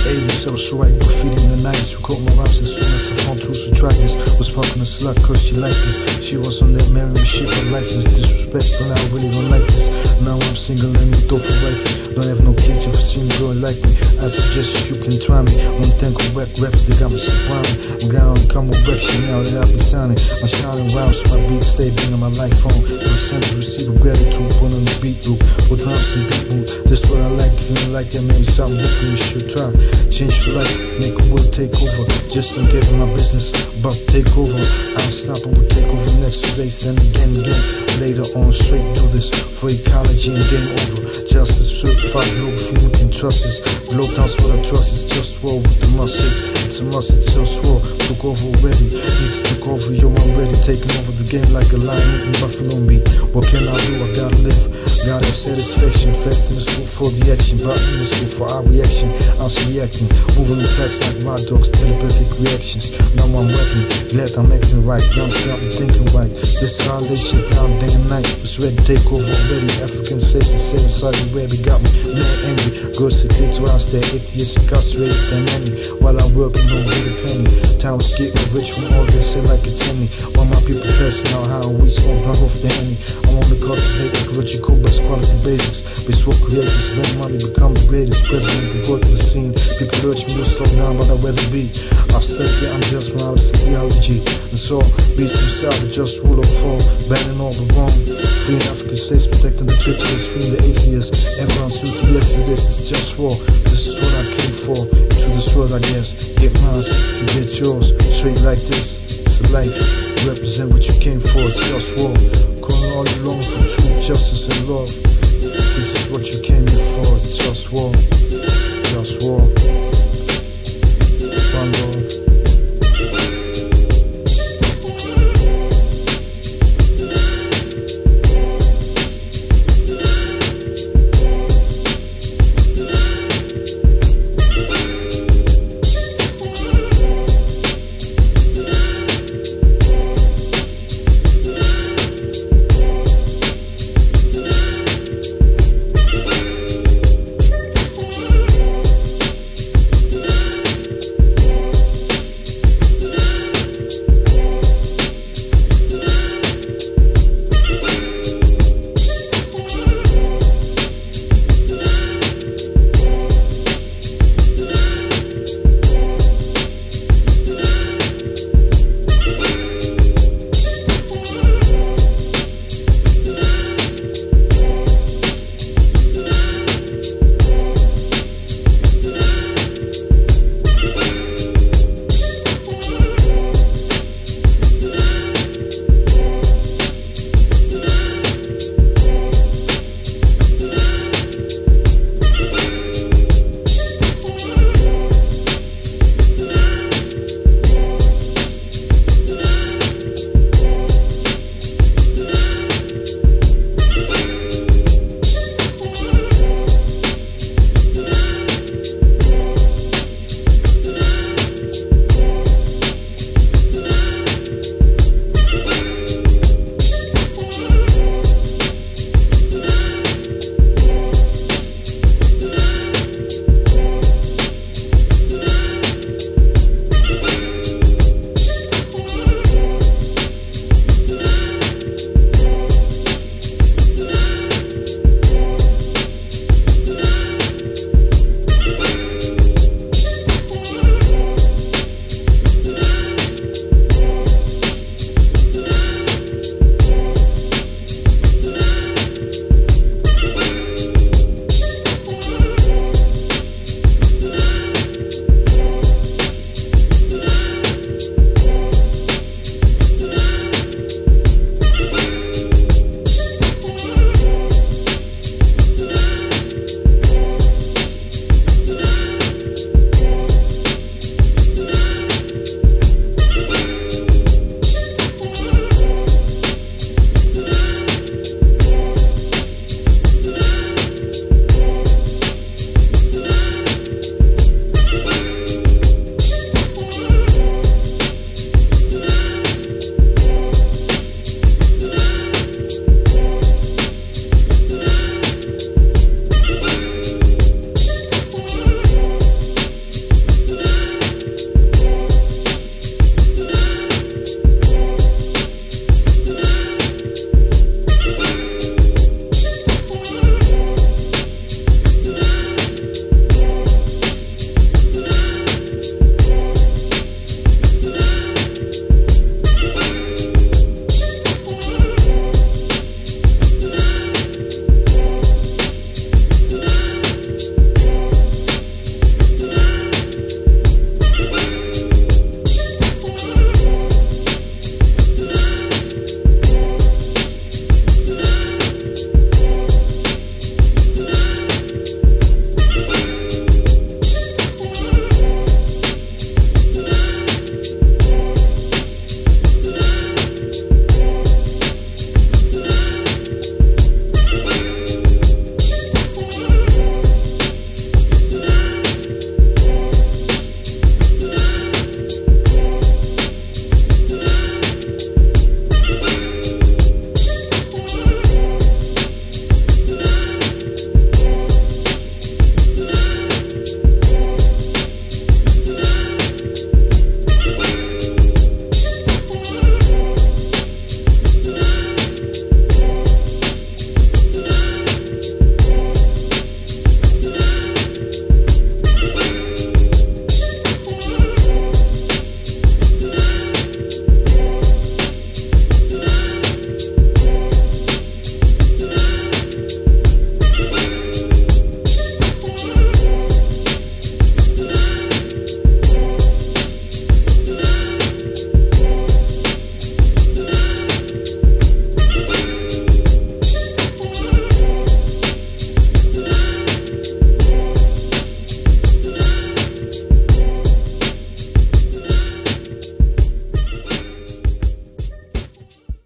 80s, I was so right, graffiti in the 90s. Who caught my rhymes as soon as I found tools to try this. Was fucking a slut cause she liked this. She was on that marrying shit, but life is disrespectful. Now I really don't like this. Now I'm single and you throw for wife. Don't have no kids if you see me growing like me. I suggest you can try me. One thing of whack raps, they got me surrounded. I'm down and come with Brexit now that I be sounding. I'm shining rhymes, my beats stay bringing my life home. The sends receive a gratitude, put on the beat loop. With drums and beat loop. This what I like, if you don't like that, maybe something different you should try. Change your life, make a world take over. Just don't get in my business, but take over. Unstoppable take over next 2 days, then again. Later on, straight do this for ecology and game over. Justice, certified global female can trust us. Blow downs what I trust is just war with the muscles. It's a must, it's just war. Took over already, need to take over, yo, I'm ready. Taking over the game like a lion eating buffalo meat. What can I do? I gotta live, gotta have satisfaction. Fast in the school for the action, but in the school for our reaction. I was reacting, moving the facts like my dogs, telepathic reactions. Now I'm rapping, glad I'm acting right. Young got me thinking right. This how they shit down day and night. Was ready to take over already. African states and seven Saudi Arabia got me mad angry. Girls secret to us, they're atheists incarcerated than many. While I'm working, don't get a penny. Time to skip me rich from all this, say like it's any. While my people passing out how we smoke, knock off the henny. I wanna cultivate ecological best quality basics. Be swap creators, spend money, become the greatest. President, the growth of the scene. People urge me to slow down, but I'd rather be. I've said that I'm just one out of theology. And so, beats themselves, just rule of fall. Banning all the wrong. Freeing African states, protecting the clitoris, freeing the atheists. Everyone's duty, yes to this, it's just war. This is what I came for. Into this world, I guess. Get mine, you get yours. Straight like this, it's a life. Represent what you came for, it's just war. Calling all you long for truth, justice, and love. This is what you came here for, it's just war. Just war.